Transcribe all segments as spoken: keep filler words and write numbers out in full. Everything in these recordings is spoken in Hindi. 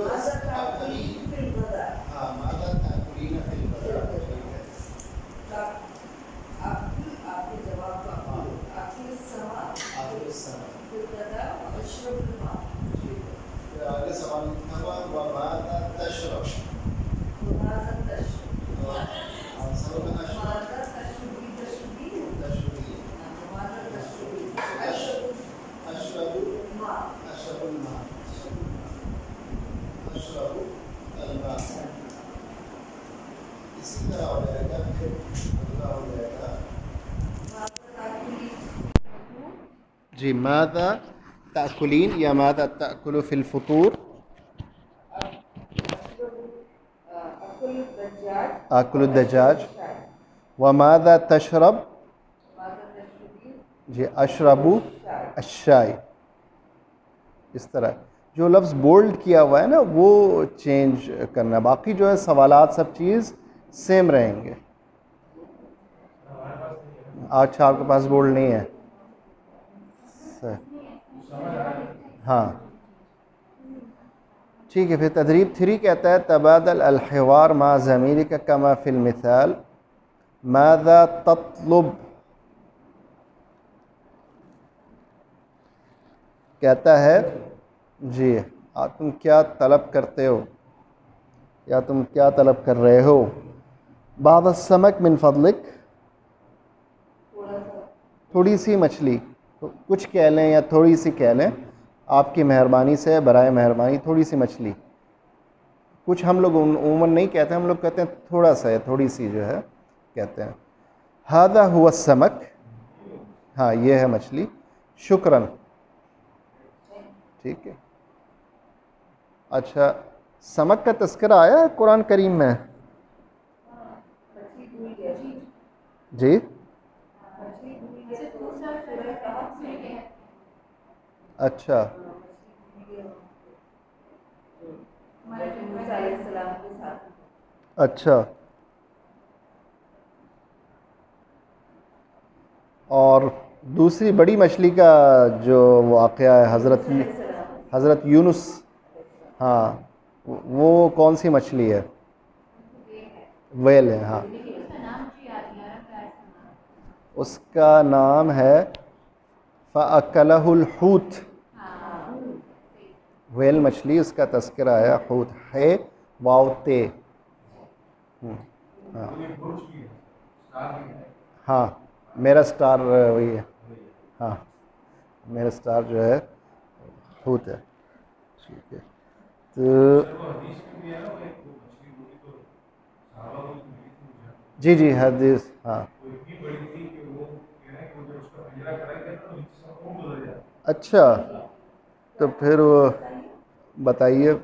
हाँ मादा ताकुलीन फिल बदा, ठीक है। आपके जवाब का आखिर समा आखिर समा फिर बदा अशरफ माँ, ठीक है। फिर आगे सवाल लिखा हुआ व मादा तशरब, मादा तशरब, आंसर में अशरब मादा तशरबी तशरबी तशरबी, मादा तशरबी अशरब माँ अशरबुल मा, अशरबुल अलमा। इसी तरह हो जाएगा, फिर अगला हो जाएगा जी मादा ताकुलीन या मादा ताकुलु फिल फुतूर, आकुलु दजाज व मादा तशरब जी अशरबु अशाई। इस तरह जो लफ्ज़ बोल्ड किया हुआ है ना वो चेंज करना, बाकी जो है सवालात सब चीज़ सेम रहेंगे। अच्छा आपके पास बोल्ड नहीं है, हाँ ठीक है। फिर तदरीब थ्री कहता है तबादल अलहिवार मा ज़मीरी का कमा फिल मिसाल मादा तत्लुब, कहता है जी आप तुम क्या तलब करते हो या तुम क्या तलब कर रहे हो। बाद समक मिन फदलिक, थोड़ी सी मछली, तो कुछ कह लें या थोड़ी सी कह लें, आपकी मेहरबानी से, बराए मेहरबानी थोड़ी सी मछली। कुछ हम लोग उमूमन नहीं कहते, हम लोग कहते हैं थोड़ा सा है, थोड़ी सी जो है कहते हैं। हादा हुआ समक, हाँ ये है मछली, शुक्रन, ठीक है। अच्छा समक का तस्करा आया है कुरान करीम में जी? अच्छा अच्छा। और दूसरी बड़ी मछली का जो वाक़या है हज़रत हज़रत यूनुस, हाँ वो कौन सी मछली है? वेल है, हाँ उसका नाम है फ़अकलहुल हूत, वेल मछली उसका तस्करा है, हूत है वावते। हाँ हाँ मेरा स्टार वही है, हाँ मेरा स्टार जो है हूत है, ठीक है। तो जी जी हदीस, हाँ अच्छा तो फिर वो बताइए।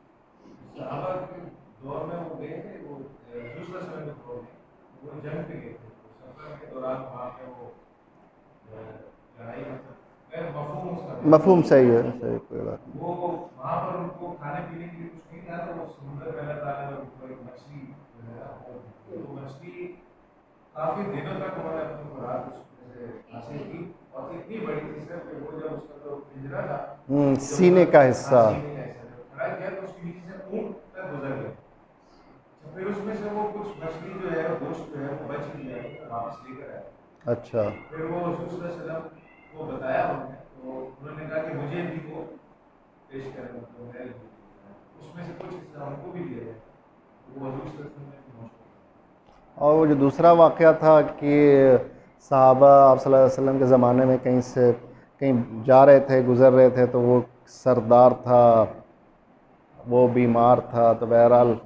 मफहूम सही है, सही कोई बात नहीं। वो वहाँ पर उनको खाने पीने के लिए कुछ नहीं था, तो वो समुद्र में अल्लाह ताला ने उनको एक मछली जो है वो मछली काफी दिनों तक उन्होंने अपनी खुराक उसमें से हासिल की और इतनी बड़ी थी सर कि वो जब उसका जो पिंजरा था हम्म सीने का हिस्सा, सीने का हिस्सा जब खड़ा किया तो उसके नीचे से ऊँट तक गुजर गया। तो फिर उसमें से वो कुछ मछली जो है गोश्त जो है वो बच गया, वापस लेकर आया। अच्छा फिर वो रसूल सल्लल्लाहु अलैहि वसल्लम को बताया उन्होंने, तो उन्होंने कहा कि मुझे भी वो पेश करें, तो मैं उसमें से कुछ हिस्सा उनको भी दिया जाए। वो रसूल सल्लल्लाहु अलैहि वसल्लम ने। और वो जो दूसरा वाक़या था कि सहाबा आप सल्लल्लाहु अलैहि वसल्लम के ज़माने में कहीं से कहीं जा रहे थे, गुज़र रहे थे, तो वो सरदार था, वो बीमार था, तो बहरहाल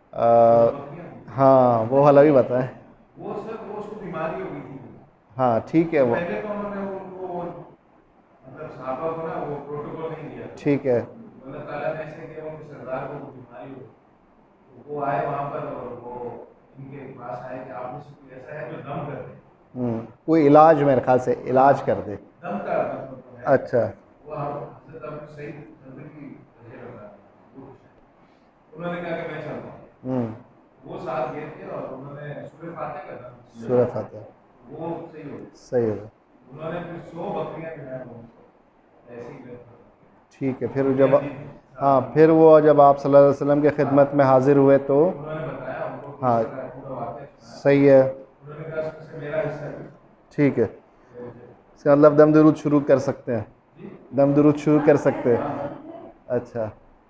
हाँ वो वाला भी बताएं। वो सर वो उसको बीमारी हो गई थी, हाँ ठीक है। वो पहले तो उन्होंने उनको मतलब सहाबा को ना वो प्रोटोकॉल नहीं दिया, ठीक है। अल्लाह ताला ने ऐसे किया उनके सरदार को बीमारी हो, तो वो आए वहाँ पर और वो इनके पास आए कि आप में से कोई ऐसा है जो दम कर दे, हम्म कोई इलाज, मेरे ख्याल से इलाज कर दे, दम का मतलब है। अच्छा वो हज़रत अबू सईद खुदरी की वजह लगा, उन्होंने कहा कि मैं चलता हूँ, वो साथ गए थे और उन्होंने सूरह फातिहा का नाम, सूरह फातिहा वो सही हो सही हो उन्होंने फिर सौ बकरियां जो है वो ऐसे ही, ठीक है। फिर जब हाँ, फिर वो जब आप सल्लल्लाहु अलैहि वसल्लम के खिदमत में हाजिर हुए तो उन्होंने बताया उनको किस हाँ, तरह पूरा वाक़या सुनाया। सही है, उन्होंने कहा इसमें से मेरा हिस्सा भी ठीक है। है। इसका मतलब दम दुरूद शुरू कर सकते हैं, जी दम दुरूद शुरू कर सकते हैं। हाँ अच्छा,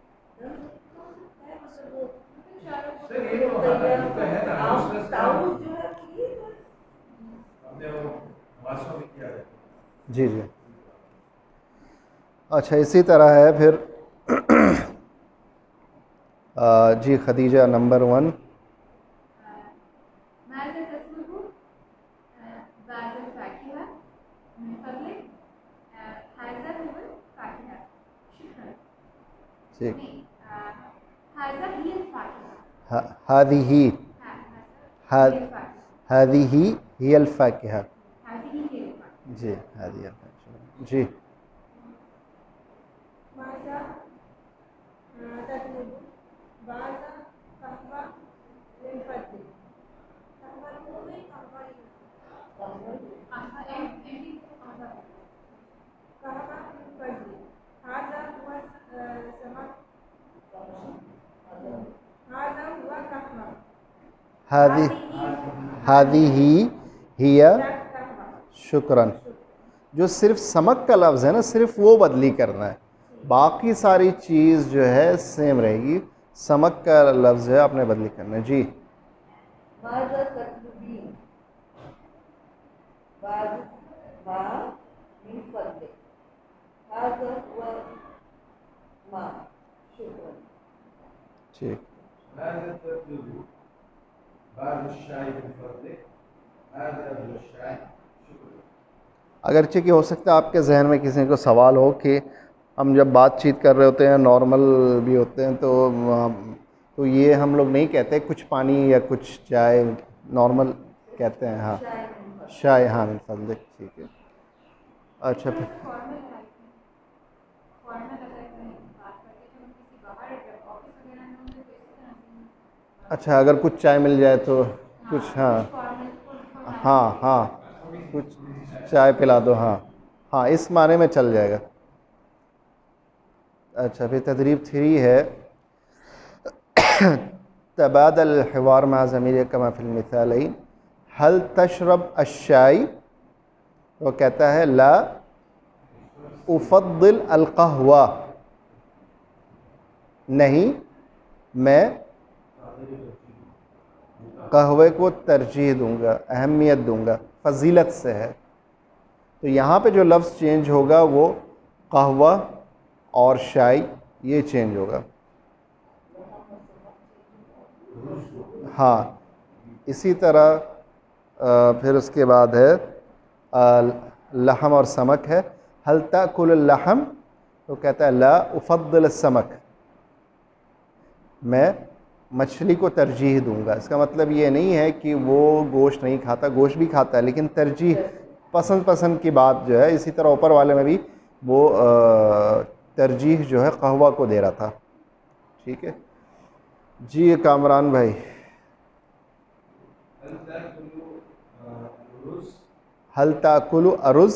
सर ये तो हाँ ये तो है ना दूसरे से ताऊ जो है वो ये तो हमने वो वास्तव में किया है। जी जी। अच्छा, इसी तरह है फिर आ, जी खदीजा नंबर वन। ماذا تطلب بعد الفاكهة من فضلك؟ هذا هو الفاكهة. شكرا. ठीक। नहीं, هذا هي الفاكهة. हादिही हाँ, هذا هي الفاكهة. हादिही हियल फाकिहा। هذه هي الفاكهة. जी हादिया जी। ماذا تطلب بعد قهوة من فضلك؟ قهوة में قهوة قهوة empty قهوة. قهوة من فضلك. هذا هو سمك. هذا هو قهوة. हादी हादिही हिया قهوة. शुक्रन। जो सिर्फ समक का लफ्ज़ है ना, सिर्फ वो बदली करना है, बाकी सारी चीज़ जो है सेम रहेगी। समक का लफ्ज़ है आपने बदली करना है। जी माज़ा तत्लुबी बाद मा मिन फदलिक हाज़ा हुवा मा शुक्रन। ठीक। هذا تطلب بعد الشاي من فضلك هذا هو الشاي شكرا। अगरचे कि हो सकता है आपके जहन में किसी को सवाल हो कि हम जब बातचीत कर रहे होते हैं, नॉर्मल भी होते हैं, तो तो ये हम लोग नहीं कहते कुछ पानी या कुछ चाय, नॉर्मल कहते हैं। हाँ, चाय, हाँ मिन फضلक, ठीक है। अच्छा फिर फॉर्मल लाइफ में फॉर्मल अगर कहीं बात करते हैं, हम किसी बाहर ऑफिस वगैरह में होंगे तो इस तरह से अच्छा, अगर कुछ चाय मिल जाए तो कुछ, हाँ फॉर्मल हाँ हाँ कुछ चाय पिला दो, हाँ हाँ इस माने में चल जाएगा। अच्छा, फिर तदरीब थ्री है तबादल हिवार मा ज़मीर कमा फिल मिसालैन हल तशरब अश्शाई। वो कहता है ला उफ़द्दिल अल कहवा, नहीं मैं कहवे को तरजीह दूंगा, अहमियत दूंगा, फ़जीलत से है। तो यहाँ पे जो लफ्ज़ चेंज होगा वो कहवा और शाई, ये चेंज होगा। हाँ, इसी तरह आ, फिर उसके बाद है आ, लहम और समक है। हल ताकुल लहम, तो कहता है ला उफ़द्दिल समक, मैं मछली को तरजीह दूंगा। इसका मतलब ये नहीं है कि वो गोश्त नहीं खाता, गोश्त भी खाता है, लेकिन तरजीह, पसंद पसंद की बात जो है। इसी तरह ऊपर वाले में भी वो आ, तरजीह जो है कहवा को दे रहा था। ठीक है जी कामरान भाई। هل تأكل الرز؟ हल ताकुलु अरुज़,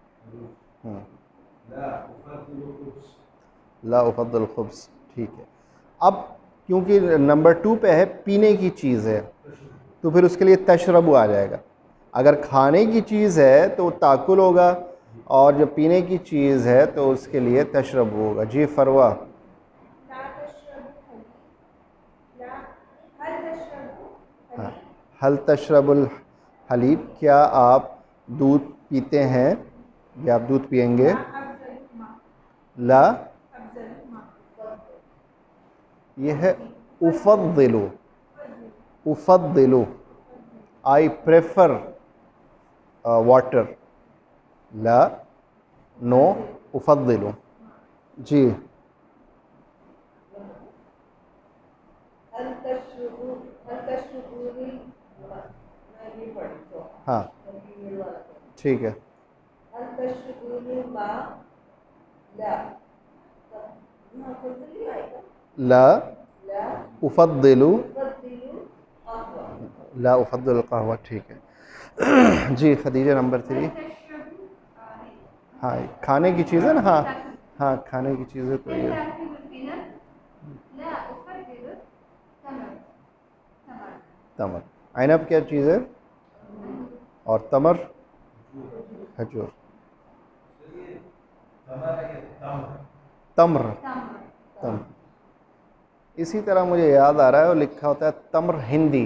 لا أفضل الخبز। ला उफ़द्दिल खुब्ज़, ठीक है। अब क्योंकि नंबर टू पे है पीने की चीज़ है, तो फिर उसके लिए तशरबु आ जाएगा। अगर खाने की चीज़ है तो ताकुल होगा, और जो पीने की चीज़ है तो उसके लिए तशरबु होगा। जी फरवा। ला तशरबु हलीब। ला हल तशरबु हाँ, हलीब। हल तशरबुल हलीब, क्या आप दूध पीते हैं या आप दूध पिएंगे? ला अफजल मा। ला, अफजल मा। यह है उफ़द्दिलु, उफ़द्दिलु, आई प्रेफर वाटर। ला, नो, उफ़द्दिलु। जी हल तशरुबु हल तशरुबुनी मैं ये पढ़ी तो हाँ, ये वाला तो। ठीक है। हल तशरुबुनी मा ला यहाँ फजली आएगा ला ला उफ़द्दिलु, फजलु अहवा। ला उफ़द्दिल कहवा, ठीक है। जी खदीजा नंबर थ्री। तशरबु नहीं हाँ, खाने की चीज़ है ना। हाँ हाँ, खाने की चीज़ है तो ये तशरबु बिना तमर। आइनब क्या चीज़ है? और तमर? खजूर। तम्र। तम्र। इसी तरह मुझे याद आ रहा है, वो लिखा होता है तम्र हिंदी।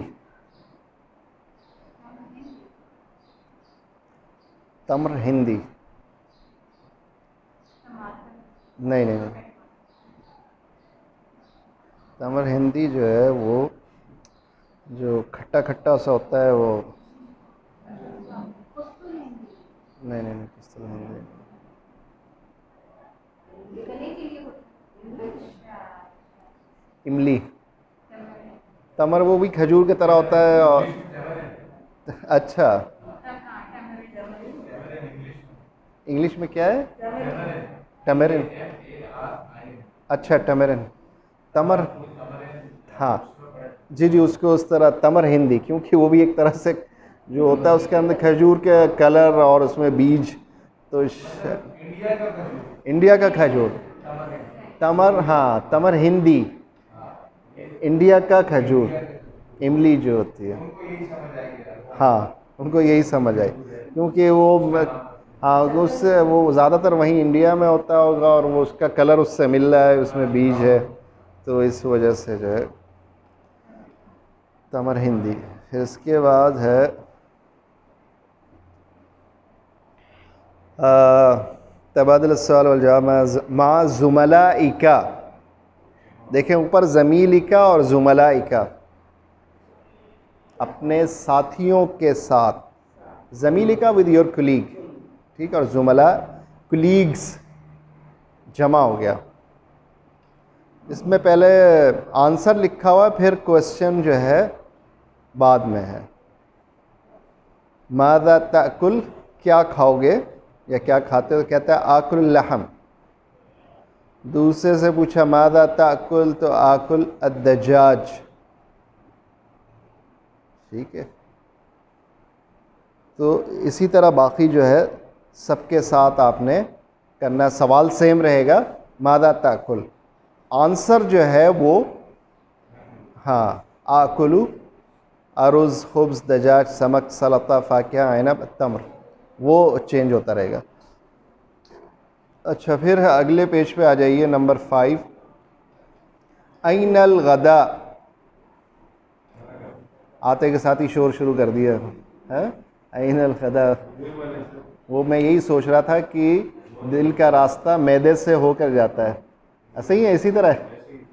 तम्र हिंदी। नहीं नहीं नहीं, तमर हिंदी जो है वो जो खट्टा खट्टा सा होता है वो, नहीं नहीं नहीं, किस तरह हिंदी? इमली। तमर वो भी खजूर की तरह होता है और अच्छा, इंग्लिश में क्या है? टमेरिन। अच्छा टमेरिन। तमर, हाँ जी जी, उसको उस तरह तमर हिंदी, क्योंकि वो भी एक तरह से जो होता है उसके अंदर खजूर के कलर और उसमें बीज, तो इंडिया का खजूर तमर, हाँ तमर हिंदी, इंडिया का खजूर, इमली जो होती है, हाँ उनको यही समझ आई, क्योंकि वो हाँ उससे वो ज़्यादातर वहीं इंडिया में होता होगा और वो उसका कलर उससे मिल रहा है, उसमें बीज है, तो इस वजह से जो है तमर हिंदी। फिर इसके बाद है तबादल सवाल वल जवाब मा जुमलाइका। देखें ऊपर ज़मीलिका और जुमलाइका, अपने साथियों के साथ। ज़मीलिका विद योर कुलीग, ठीक, और जुमला कुलीग्स जमा हो गया। इसमें पहले आंसर लिखा हुआ है, फिर क्वेश्चन जो है बाद में है। मादा ताकुल, क्या खाओगे या क्या खाते हो? कहता है आकुल लहम। दूसरे से पूछा मादा ताकुल, तो आकुल अद्दजाज, ठीक है। तो इसी तरह बाकी जो है सबके साथ आपने करना, सवाल सेम रहेगा मादा ताकुल, आंसर जो है वो हाँ आकुलू अरुज़ खुब्ज़ दजाज समक सलाता फाकिहा ऐनब तम्र, वो चेंज होता रहेगा। अच्छा फिर अगले पेज पे आ जाइए, नंबर फाइव। ऐनल गदा, आते के साथ ही शोर शुरू कर दिया है। ऐनल गदा, वो मैं यही सोच रहा था कि दिल का रास्ता मैदे से होकर जाता है, ऐसे ही है, इसी तरह है।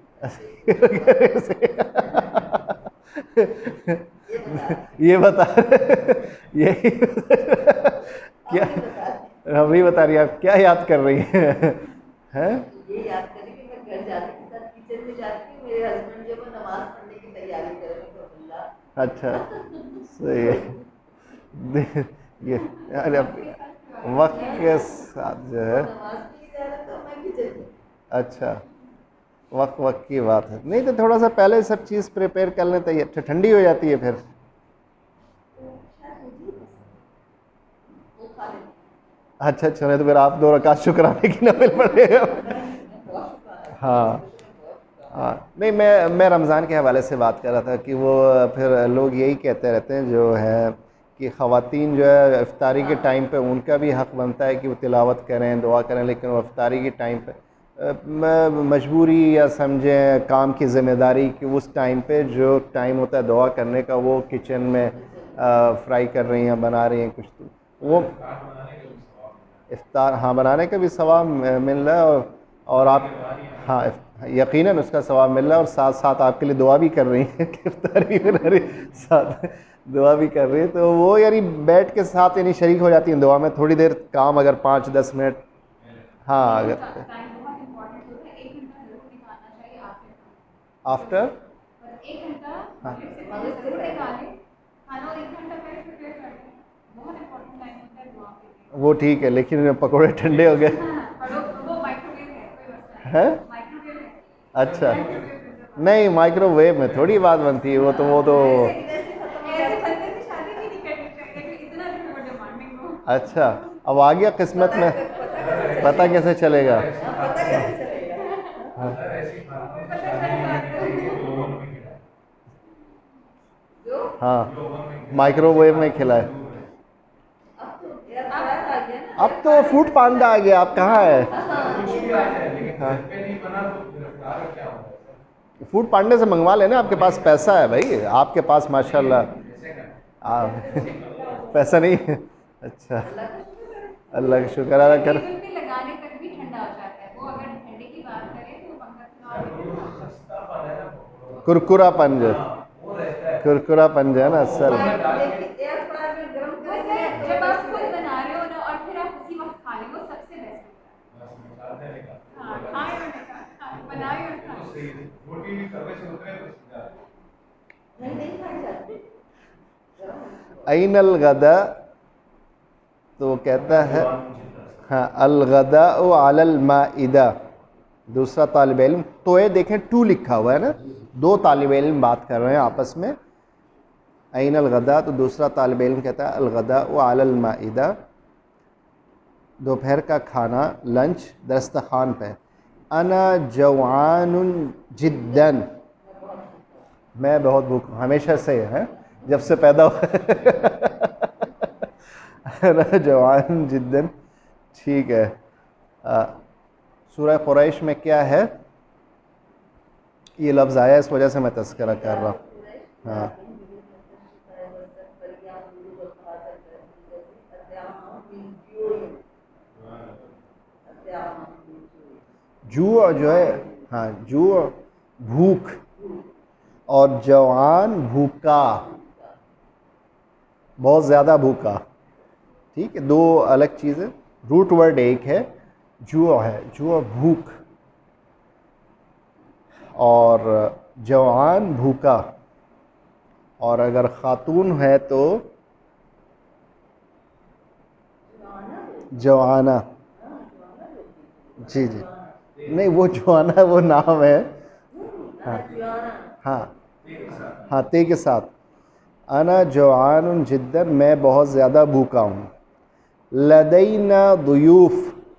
ये बता यही क्या हम भी बता रही है, आप क्या याद कर रही हैं? हैं? ये याद करें कि मैं घर जाने के साथ किचन में जाती हूँ, मेरे हस्बैंड जो वो नमाज पढ़ने की तैयारी कर रहे हैं, अल्लाह। अच्छा सही है। ये अरे वक्त के साथ जो है, नमाज के लिए जा रहा था, मैं किचन में। अच्छा वक्त वक्त की बात है, नहीं तो थोड़ा सा पहले सब चीज़ प्रिपेयर कर लें तो ये ठंडी हो जाती है फिर। वो खा लेते अच्छा अच्छा, नहीं तो फिर आप दो रकात शुक्राने की नफिल पढ़ेगा। हाँ हाँ, नहीं मैं मैं रमज़ान के हवाले से बात कर रहा था कि वो फिर लोग यही कहते रहते हैं जो है कि ख़वातीन जो है इफ्तारी के टाइम पे उनका भी हक़ बनता है कि वो तिलावत करें, दुआ करें, लेकिन वो इफ्तारी के टाइम पे मजबूरी या समझें काम की ज़िम्मेदारी कि उस टाइम पे जो टाइम होता है दुआ करने का वो किचन में फ्राई कर रही हैं, बना रही हैं कुछ, तो वो इफ्तार हाँ बनाने का भी सवाब मिल रहा है और, और आप हाँ यकीनन उसका सवाब मिल रहा है, और साथ साथ आपके लिए दुआ भी कर रही हैं कि इफ्तारी बना रही, साथ दुआ भी कर रही है, तो वो यानी बैठ के साथ यानी शरीक हो जाती हैं दुआ में। थोड़ी देर काम अगर पाँच दस मिनट, हाँ अगर आफ्टर एक घंटा हाँ वो ठीक है, लेकिन पकौड़े ठंडे हो गए हैं। अच्छा नहीं, माइक्रोवेव में थोड़ी बात बनती है वो, तो वो तो अच्छा अब आ गया किस्मत में, पता कैसे चलेगा? हाँ। जो जो हाँ जो ओवन में माइक्रोवेव में खिलाए। अब तो एयर फ्रायर आ गया ना। अब तो फ्रूट पांडा आ गया, आप कहाँ है? कुछ भी आ जाए, लेकिन हाँ। घर पे नहीं बना तो गिरफ्तार क्या होगा सर? फूड पांडे से मंगवा लेना, आपके पास पैसा है भाई, आपके पास माशाल्लाह। ऐसे का आप पैसा नहीं है? अच्छा, अल्लाह का शुक्र है। अल्लाह का शुक्र अदा कर। टेबल पे लगाने पर भी ठंडा हो जाता है वो, अगर ठंडे की बात करें तो पंखा चला देते हैं ना। सस्ता पन है ना, कुरकुरापन जो हाँ, वो रहता है। कुरकुरापन जो है ना असल। लेकिन एयर फ्रायर में गर्म वैसे करके जब आप खुद बना रहे हो ना और फिर आप उसी वक्त खा ले, वो सबसे बेस्ट होता बस निकाल देने का। है। हाँ, खाए और निकाल, हाँ, बनाए और तो खाए। सही है। रोटी भी तवे से उतरे तो सीधा। नहीं नहीं खाई जाती गर्म। ऐनल गदा, तो वो कहता है हाँ अलगदा अलल माइदा, दूसरा तालिब इल्म। तो ये देखें टू लिखा हुआ है ना, दो तालिब इल्म बात कर रहे हैं आपस में। ऐन अलगदा, तो दूसरा तालिब इल्म कहता है अलगदा अलल माइदा, दोपहर का खाना लंच दस्तखान पे। अना जवानुन जिद्दन, मैं बहुत भूख, हमेशा से है जब से पैदा हुआ अना जवान जिद्दन, ठीक है। आ, सूरह कुरैश में क्या है, ये लफ्ज़ आया इस वजह से मैं तज़किरा कर रहा हूँ। हाँ जू जो है, हाँ जू भूख, और जवान भूखा, बहुत ज़्यादा भूखा, ठीक है, दो अलग चीज़ें। रूट वर्ड एक है, जू है, जू भूख, और जवान भूखा, और अगर ख़ातून है तो जवाना। जी जी, नहीं वो जवाना वो नाम है। हाँ हाँ हाँ, ते के साथ। अना जवान जिद्दन, मैं बहुत ज़्यादा भूखा हूँ। लदैना दुयूफ,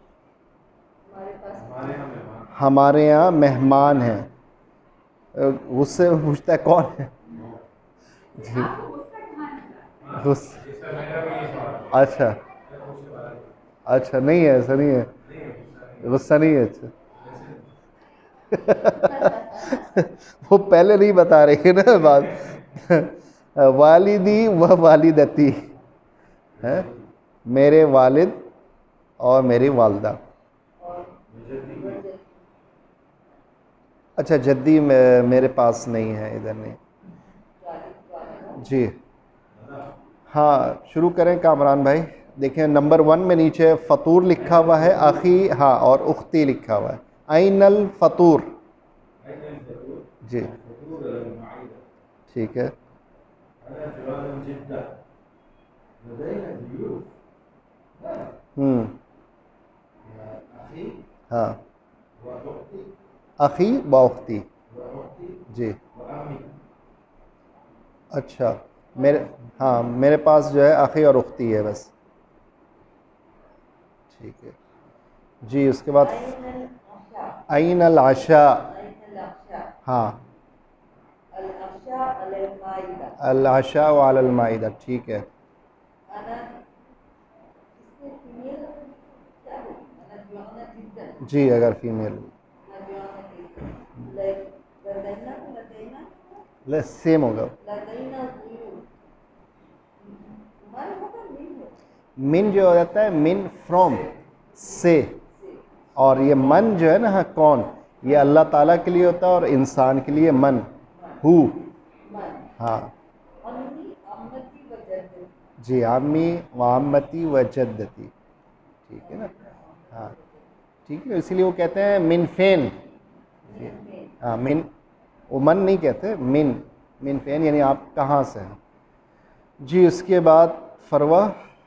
हमारे यहाँ मेहमान हमारे यहाँ मेहमान हैं। उससे पूछता है कौन है? जी आपको गुस्सा कहाँ लगा? गुस इसका मेरा भी ये सवाल है। अच्छा अच्छा, नहीं है ऐसा नहीं है, गुस्सा नहीं है। अच्छा वो पहले नहीं बता रही है ना बात। वालिदी व वालिदती है, मेरे वालिद और मेरी वालदा। अच्छा जद्दी में मेरे पास नहीं है, इधर नहीं। जी हाँ, शुरू करें कामरान भाई। देखें नंबर वन में नीचे फ़तूर लिखा हुआ है, आखी हाँ, और उख्ती लिखा हुआ है। ऐनल फ़तूर, जी ठीक है। हम्म हाँ, अखी व उख्ती, जी अच्छा, मेरे हाँ मेरे पास जो है अखी और उख्ती है बस, ठीक है जी। उसके बाद ऐन अल आशा, हाँ अल आशा व अलल माइदा, ठीक है। जी अगर फीमेल ले सेम होगा। मिन जो हो जाता है मिन फ्रॉम, से, और ये मन जो है ना, हाँ कौन, ये अल्लाह ताला के लिए होता है और इंसान के लिए मन, हु, हाँ जी, आमी व आम्मती व जद्दती, ठीक है ना, हाँ ठीक है। इसीलिए वो कहते हैं मिन फेन, हाँ मिन, वो मन नहीं कहते, मिन मिन फेन यानी आप कहाँ से हैं जी। उसके बाद फरवा,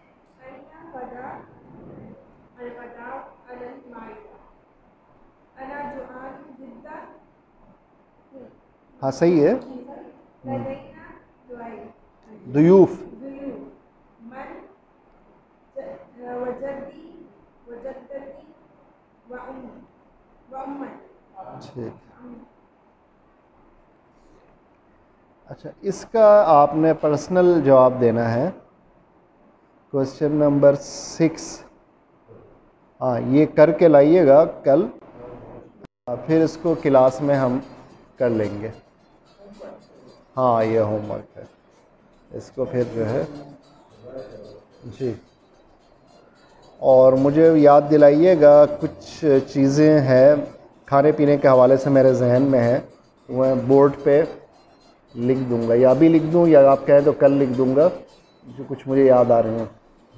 हाँ सही है। दुयूफ, ठीक। अच्छा, इसका आपने पर्सनल जवाब देना है। क्वेश्चन नंबर सिक्स, हाँ ये करके लाइएगा कल, फिर इसको क्लास में हम कर लेंगे। हाँ ये होमवर्क है, इसको फिर जो है जी। और मुझे याद दिलाइएगा, कुछ चीज़ें हैं खाने पीने के हवाले से मेरे जहन में है, मैं बोर्ड पे लिख दूंगा, या अभी लिख दूं या आप कहें तो कल लिख दूंगा, जो कुछ मुझे याद आ रहे हैं।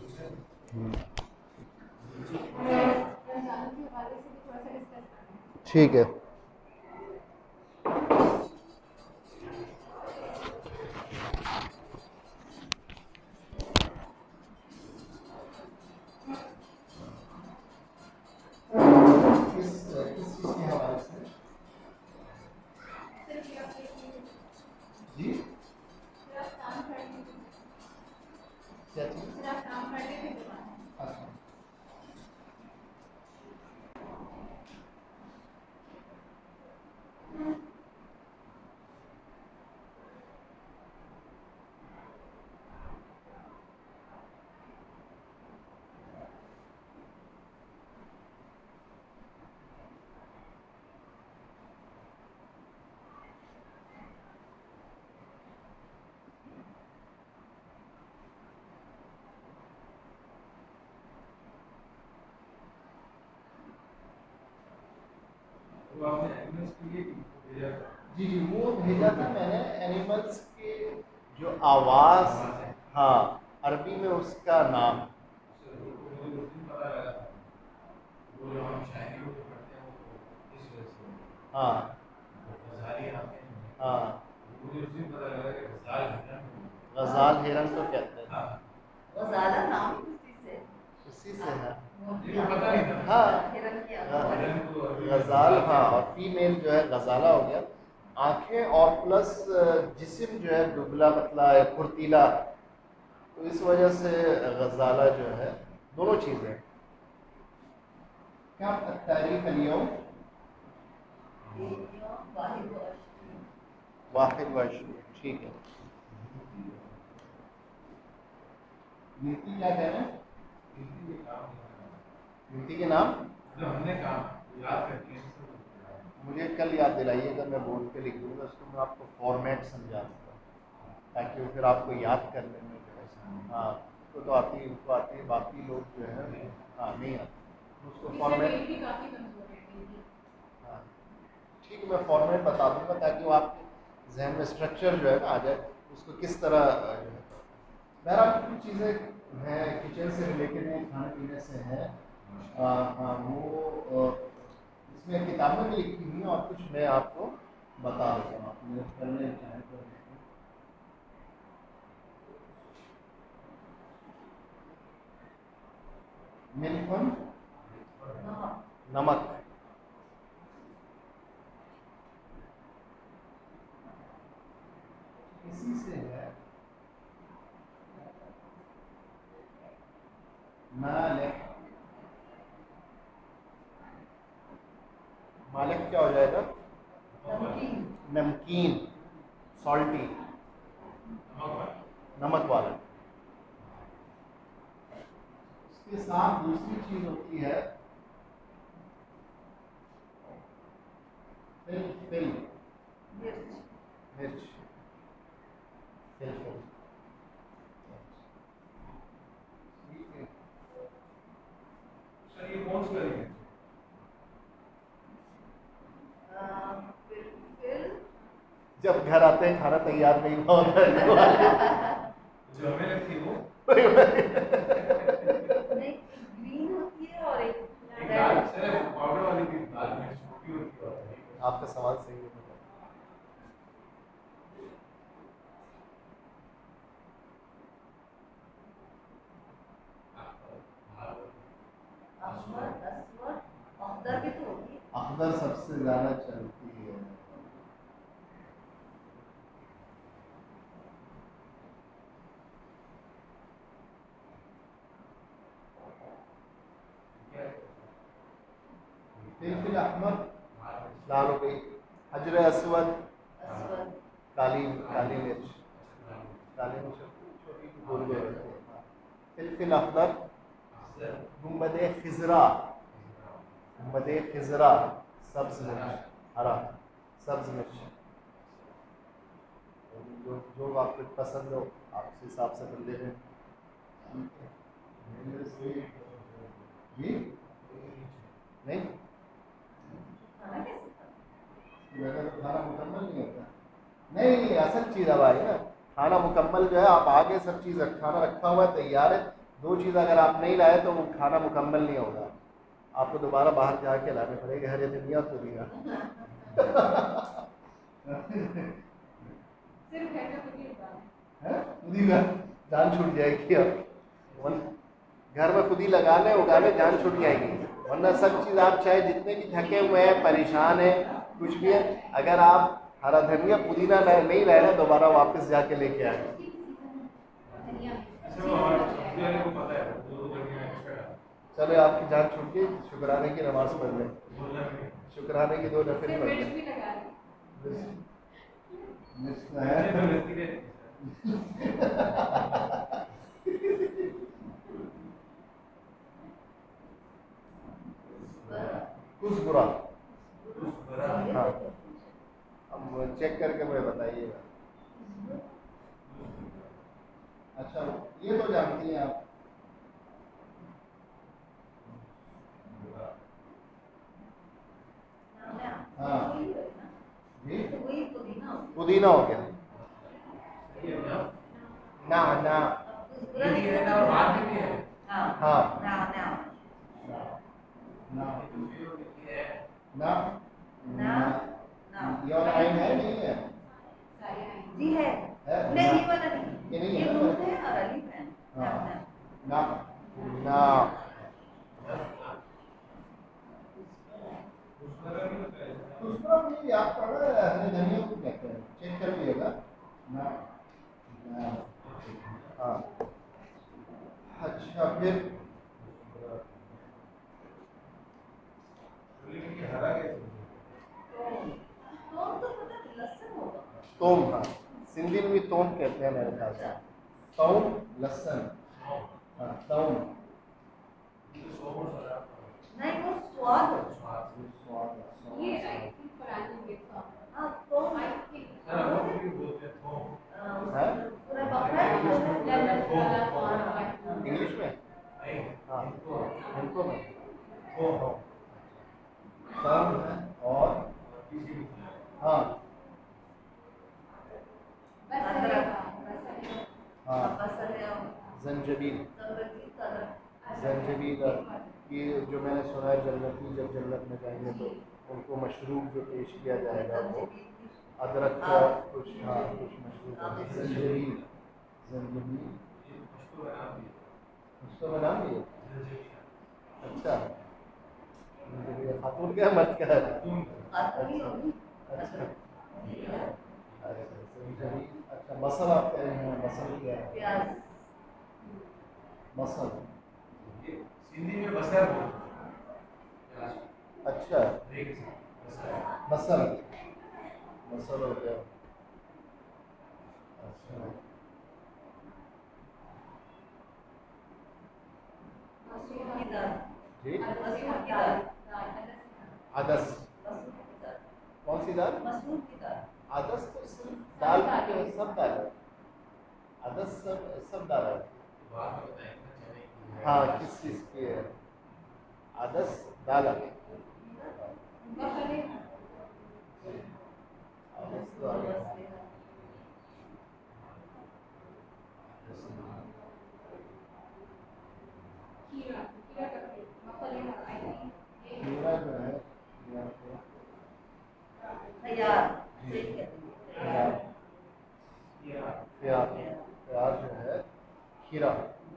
रमजान के हवाले से भी थोड़ा सा डिस्कस करना है। ठीक है। सिर्फ ये अपने की जी सिर्फ काम करने की क्या चीज़? सिर्फ काम करने की दुकान है। अच्छा। वो आपने एनिमल्स के लिए भेजा था। जी जी वो भेजा था मैंने, एनिमल्स के जो आवाज़, हाँ अरबी में उसका नाम। उससे वो मुझे उस दिन पता लगा था, वो जो हम शायरी को पढ़ते हैं वो इस वजह से हाँ गजाली आते हैं। हाँ, मुझे उस दिन पता लगा कि गजाल हिरन गजाल हिरन तो कहते हैं, हाँ वो ज़्यादा नाम ही उसी से उसी से है। मुझे पता नहीं था। हाँ हिरन की हाँ, आवाज़। हिरन को अरबी में गजाल, गजाल हाँ, और कहते हैं। फीमेल जो है गजाला हो गया। आंखें और प्लस जिस्म जो है दुबला पतला है, फुर्तीला, तो इस वजह से गजाला जो है, दोनों चीज़ें। क्या तारीख अलियम वाहिद व अशरी। वाहिद वर्ष, ठीक है। नीति क्या कह रहे हैं? हिंदी के काम नहीं नीति के नाम जो हमने काम याद करके इसको मुझे कल याद दिलाइएगा, मैं बोर्ड पे लिख दूंगा, उसको मैं आपको फॉर्मेट समझा दूंगा, ताकि वो फिर आपको याद करने में जो है, हाँ उसको तो आती है, उसको आती है, बाकी लोग जो है हाँ नहीं आती, उसको इसमें फॉर्मेट, पेट भी काफ़ी कमजोर है इनकी। हाँ ठीक है, मैं फॉर्मेट बता दूंगा ताकि वो आपके जहन में स्ट्रक्चर जो है ना आ जाए, उसको किस तरह जो है। बहरहाल कुछ चीज़ें हैं किचन से रिलेटेड हैं, खाने पीने से हैं, आ, हाँ वो आ, इसमें किताबें भी लिखी हुई हैं और कुछ मैं आपको बता देता हूँ, आप मुझे पढ़ने चाहें तो। मिल्कन नमक, इसी से है मालिक। मालिक क्या हो जाएगा? नमकीन। नमकीन, सॉल्टी, नमक वाला। उसके साथ दूसरी चीज होती है फिल, फिल मिर्च। मिर्च, फिल फिल, ठीक है। सर ये कौन सी वाली है? आ, फिर फिर जब घर आते हैं खाना तैयार नहीं हुआ होता है जो हमें लगती है वो नहीं, ग्रीन होती है और एक एक दाल, सर वो पाउडर वाली भी दाल में छोटी होती है। आपका सवाल सही है। अहमद, असवद, अख्तर भी तो होती है। अख्तर सबसे ज़्यादा चलती है। फिल फिल अहमद लाल हो गई, हजर असवद असवद काली काली मिर्च, काली मिर्च छोटी गोल गोल होती है। हाँ। फिलफिल अखदर, गुम्बद खिजरा, गुम्बद खिजरा सब्ज मिर्च, हरा सब्ज मिर्च, जो जो आपको पसंद हो आप उस हिसाब से बन लें। जी नहीं, खाना कैसे था? मेरा तो खाना मुकम्मल नहीं होता। नहीं नहीं, असल चीज़ अब आई ना, खाना मुकम्मल जो है आप आगे सब चीज़ खाना रखा हुआ है तैयार है, दो चीज़ अगर आप नहीं लाए तो वो खाना मुकम्मल नहीं होगा, आपको दोबारा बाहर जाके लाने पड़ेंगे। हरी धनिया पुदीना सिर्फ घर में खुद ही उगाना है। है पुदीना, जान छूट जाएगी। अब घर में खुद ही लगा ले उगाने, जान छूट जाएगी। वरना सब चीज़ आप चाहे जितने भी थके हुए हैं परेशान हैं कुछ भी है, अगर आप हरा धनिया पुदीना नहीं लाए ना दोबारा वापस जाके लेके आए। ऐसे वो हमारे सब्जी वाले को पता है, दो दो धनिया एक्स्ट्रा डाल। चले आपकी जान छूट गई, शुक्राने की नमाज पढ़ लें, बोलना भी नहीं। शुक्राने की दो नफिल सिर्फ पढ़ मिर्च लें। भी लगा दी। मिर्च तो मैंने तो है। गलती नहीं की कुछ बुरा, सर। उस बड़ा हाँ अब चेक करके मुझे बताइएगा। अच्छा ये तो जानती हैं आप, हाँ जी वही पुदीना हो पुदीना हो गया ये ना ना ना गया। ये भी है ना, और बात भी है। हाँ हाँ ना ना ना ये है। ना ना ना ये वाला आइन है नहीं है? सारी आई। जी है। है? नहीं ना। ये वाला नहीं, ये नहीं है ये ना? दूध है और अलीफ है। ना हाँ। ना ना ना दूसरा भी होता है। दूसरा भी आप पढ़ा है, हरे धनिया को कहते हैं, चेक कर लीजिएगा। ना ना हाँ अच्छा फिर बोले कि हरा कैसे? तो तो पता है, लहसुन होगा। तोम, हाँ सिंधी में भी तोम कहते हैं मेरे ख्याल से, तोम लहसुन, हाँ तोम ये सोमो सरा। नहीं वो स्वाद हो। स्वाद। स्वाद ये आई थिंक पुरानी गेट का। हाँ तो आई थिंक सर हम लोग भी बोलते हैं थोम। है पूरा बकरा है जो है लेमन वाला हाँ, और इंग्लिश में, नहीं। हाँ इनको इनको में थोम। तोम है और किसी भी हाँ बस अदरक। हाँ बसर है और जंजबील, संगीत अदरक। जंजबील ये जो मैंने सुना है जन्नती जब जन्नत में जाएंगे तो उनको मशरूब जो पेश किया जाएगा वो अदरक का कुछ, हाँ कुछ मशरूब है। जंजबील, जंजबील ये पश्तो का नाम भी उसको बना दिए। है। अच्छा जंजबील खातून क्या मर्द क्या है? तुम आतनी होगी। अच्छा अच्छा जंजबील, अच्छा मसल आप कह रहे हैं, मसल क्या है? प्याज। मसल, ये सिंधी में बसर बोलते हैं। अच्छा देख बसर। मसल, मसल हो गया। अच्छा मसूर की दाल। जी मसूर की दाल। अदस, मसूर की दाल। कौन सी दाल? मसूर की दाल। अदस तो सिर्फ दाल के सब दाल है, अदस सब सब दाल है। बात में बताएंगे चने की। हाँ किस चीज़ की है? अदस दाल है। बकरे अदस तो आ गया। खीरा खीरा का मक्खन आई थिंक ये खीरा जो है खीरा को तैयार। सही कहते हैं तैयार। या प्याज, प्याज जो है खीरा।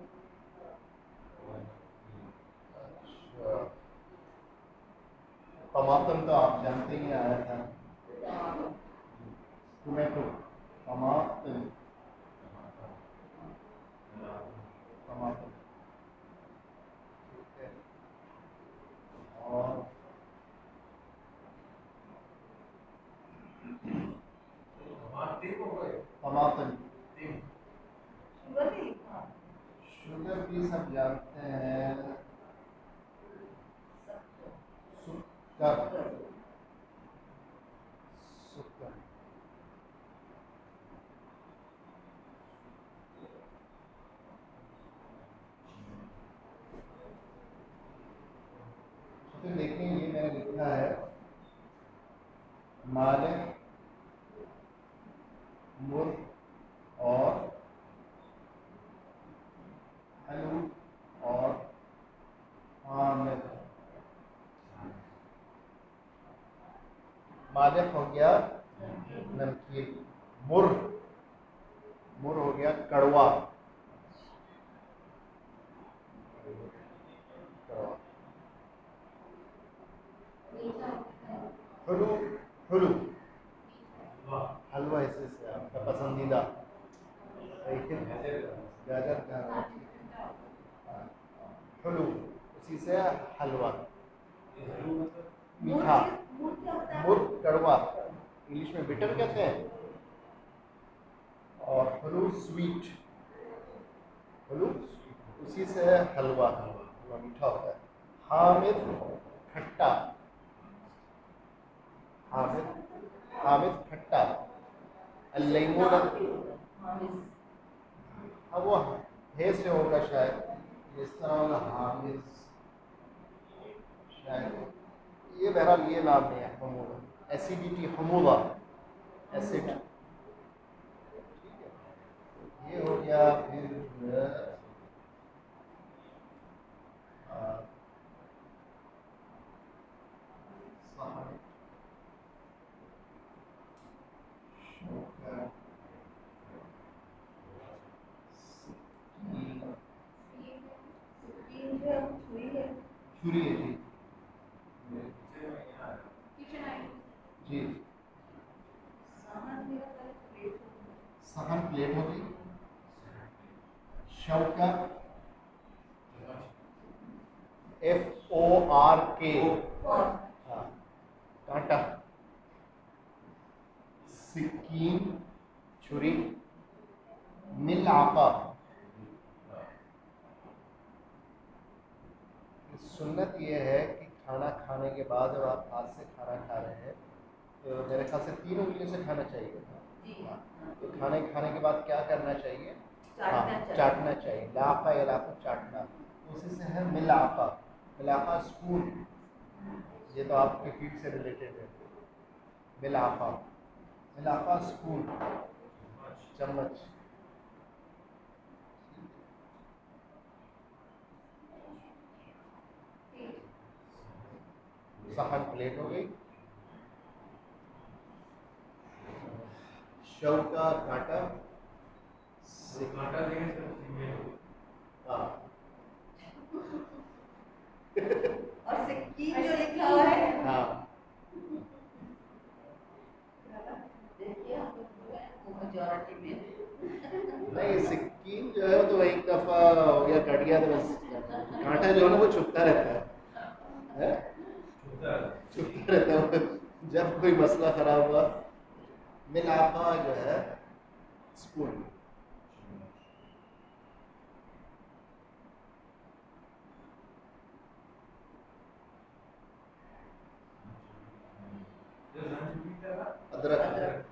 अच्छा टमाटर तो आप जानते ही आया था, टोमेटो, टमाटर, टमाटर ठीक है। और तीन हो गए तमातन। शुगर नहीं लिखा शुगर भी सब जानते हैं, सुकर सुकर तो देखिए ये मैंने लिखा है मालिक, मुर्ग और हलू और हामिद। मालिक हो गया नमकीन, मुर मुर हो गया कड़वा कड़वा। हुलू हुलू हलवा इसी से आपका पसंदीदा गाजर का हुलू, उसी से हलवा। मीठा मूड क्या होता है मुर्ग कड़वा, इंग्लिश में बिटर कहते हैं, और हुलू स्वीट, हुलू उसी से हलवा, हलवा मीठा होता है। हामिद खट्टा, हामिद हामिद खट्टा। लेमन, हाँ वो हे से होगा शायद, इस तरह होगा हामिद शायद, ये बहरहाल ये नाम नहीं है। हमूदा एसिडिटी, हमूदा एसिड, ठीक है। ये हो गया फिर आ, सहन, शुगर, सकीन, तीन जो छुरी है छुरी है जी किचन आइटम जी। सामान मेरा पहले प्लेट होगी सहन प्लेट होगी। शौका एफ ओ आर के, और हाँ कांटा। सिक्कीन छुरी। मिलाका, सुन्नत ये है कि खाना खाने के बाद जब आप हाथ से खाना खा रहे हैं तो मेरे ख्याल से तीन उंगलियों से खाना चाहिए। जी तो खाने खाने के बाद क्या करना चाहिए? चाटना हाँ, चाहिए। चाटना चाहिए। लाका इलाका चाटना, उसी से है मिलाका। मिलाका स्पून, ये तो आपके फील्ड से रिलेटेड है। मिलाका मिलाका स्पून, चम्मच। सहन प्लेट हो गई। शौका कांटा, कांटा देंगे सर फीमेल हाँ और सिक्कीम जो लिखा हुआ है हाँ देखिए हम लोग जो है वो मेजॉरिटी में नहीं, सिक्कीम जो है तो एक दफा हो गया कट गया तो बस, कांटा जो है ना वो छुपता रहता है, है? छुपता रहता है। जब कोई मसला खराब हुआ, मिलाका जो है स्पून। अदरक, अदरक।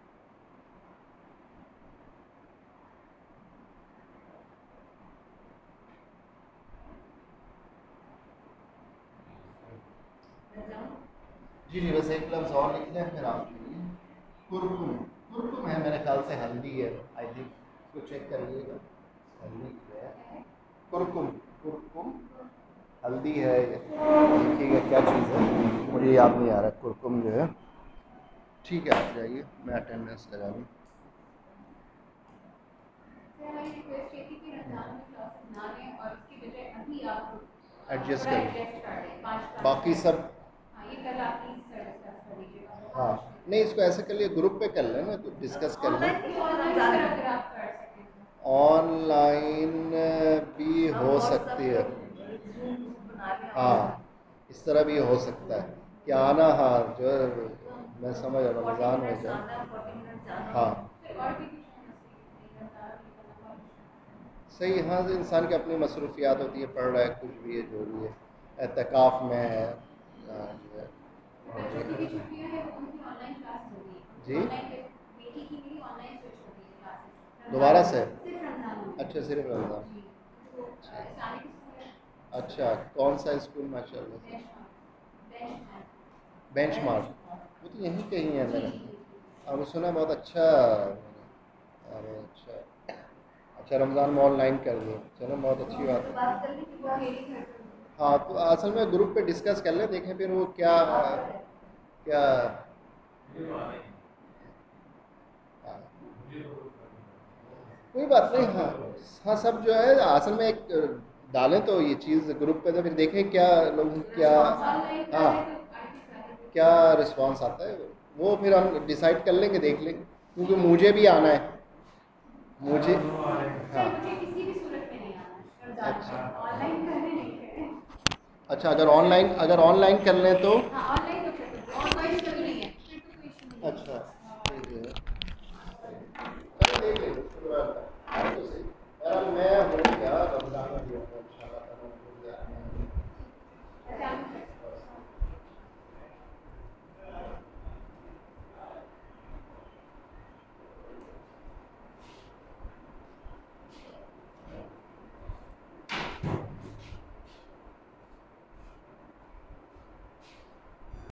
मैं जाऊँ जी जी बस एक लफ्ज़ और लिख लें फिर आपके लिए। कुरकुम, कुरकुम है मेरे ख्याल से हल्दी है, आई थिंक इसको चेक करिएगा। हल्दी है, कुरकुम, कुरकुम हल्दी है। ये देखिएगा क्या चीज़ है, मुझे याद नहीं आ रहा। कुरकुम जो है, ठीक है आप जाइए, मैं अटेंडेंस लगा दूँ। सर हमारी रिक्वेस्ट ये थी कि रमजान में क्लासेस ना लें और उसकी बजाय अभी आप Adjust थोड़ा करें। adjust कर दें, पाँच क्लास बाकी सब हाँ ये कल आप प्लीज सर डिस्कस कर लीजिएगा। हाँ, नहीं इसको ऐसे कर लिए ग्रुप पे कर लेना, तो डिस्कस कर लें। ऑनलाइन भी और ऑनलाइन रमजान सर में अगर आप कर सकें तो। ऑनलाइन भी हम हो WhatsApp सकती है, पे Zoom बना लें और हाँ इस तरह भी हो सकता है कि आना, हाँ जो मैं समझ रहा हूँ, रमज़ान हो जाए। फोर्टी मिनट जाना हाँ फिर और भी कुछ है मसले, नहीं रहता, नहीं करना बहुत मुश्किल सही, हाँ इंसान की अपनी मसरूफियात होती है, पढ़ रहा है कुछ भी है जो भी है, एतकाफ़ में है आ, जो है। है। बच्चों की भी छुट्टियां हैं, वो उनकी ऑनलाइन क्लासेस हो गई। जी? ऑनलाइन पे बेटी की मेरी ऑनलाइन स्विच हो गई है क्लासेस। दोबारा से? सिर्फ रमजान में। अच्छा सिर्फ रमज़ान। जी, तो अ, इस्लामिक स्कूल है। अच्छा कौन सा स्कूल माशाल्लाह से? बेंचमार्क, बेंचमार्क, वो तो यहीं कहीं है मैंने अब सुना, बहुत अच्छा। अरे अच्छा अच्छा, रमज़ान में ऑनलाइन कर दिया, चलो बहुत अच्छी बात है। बात कर ली कि वो मेरी घर पे हाँ तो असल में ग्रुप पे डिस्कस कर लें, देखें फिर वो क्या क्या ये तो आना ही है। हाँ, मुझे तो कुछ करना है। कोई बात नहीं। हाँ हाँ सब जो है असल में एक डालें तो ये चीज़ ग्रुप पे, तो फिर देखें क्या लोग क्या ऑनलाइन कर हाँ रहे तो आई थी सारे क्या रिस्पांस आता है, वो फिर हम डिसाइड कर लेंगे, देख लेंगे, क्योंकि मुझे भी आना है मुझे। दोनों आ रहे हैं। हाँ सर मुझे किसी भी सूरत में नहीं आना रमजान अच्छा। में, ऑनलाइन करने नहीं है। अच्छा अगर ऑनलाइन अगर ऑनलाइन कर लें तो हाँ ऑनलाइन तो कर सकते हो, और कोई इशू नहीं है, फिर तो कोई इशू नहीं है। अच्छा